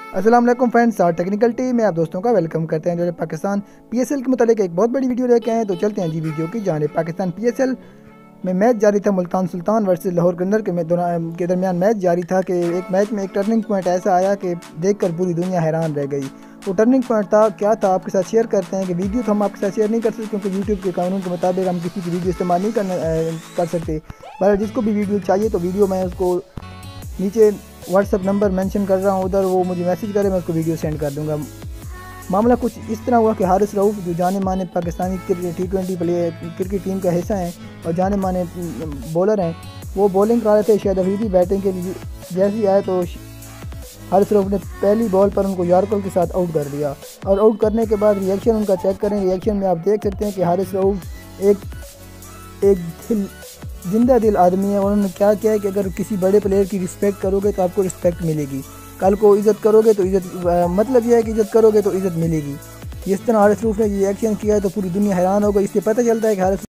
अस्सलाम वालेकुम friends, technical team में आप दोस्तों का वेलकम करते हैं। जो पाकिस्तान पीएसएल के मुतालिक एक बहुत बड़ी वीडियो लेके आए हैं, तो चलते हैं जी वीडियो की जानिब। पाकिस्तान पीएसएल में मैच जारी था, मुल्तान सुल्तान वर्सेस लाहौर कलंदर के दरमियान मैच जारी था कि एक मैच में एक टर्निंग पॉइंट ऐसा आया कि देखकर पूरी दुनिया हैरान रह गई। वो टर्निंग पॉइंट था क्या था, आपके साथ शेयर करते हैं कि वीडियो तो हम आपके साथ शेयर नहीं कर सकते क्योंकि यूट्यूब के कानून के मुताबिक हम किसी की वीडियो इस्तेमाल नहीं कर सकते। पर जिसको भी वीडियो चाहिए तो वीडियो मैं उसको नीचे व्हाट्सअप नंबर मेंशन कर रहा हूँ, उधर वो मुझे मैसेज करे, मैं उसको वीडियो सेंड कर दूँगा। मामला कुछ इस तरह हुआ कि हारिस रऊफ जो जाने माने Pakistani T20 player cricket team का हिस्सा हैं और जाने माने बॉलर हैं, वो बॉलिंग करा रहे थे। शायद अफरीदी बैटिंग के लिए जैसे ही आए तो हारिस रऊफ ने पहली बॉल पर उनको यार्कर के साथ आउट कर दिया। और आउट करने के बाद रिएक्शन उनका चेक करें, रिएक्शन में आप देख सकते हैं कि हारिस रऊफ एक जिंदा दिल आदमी है। उन्होंने क्या किया है कि अगर किसी बड़े प्लेयर की रिस्पेक्ट करोगे तो आपको रिस्पेक्ट मिलेगी, कल को इज़्ज़त करोगे तो इज़्ज़त, मतलब यह है कि इज़्ज़त करोगे तो इज़्ज़त मिलेगी। जिस तरह हारिस रऊफ ने ये एक्शन किया है तो पूरी दुनिया हैरान हो गई। इससे पता चलता है कि हारिस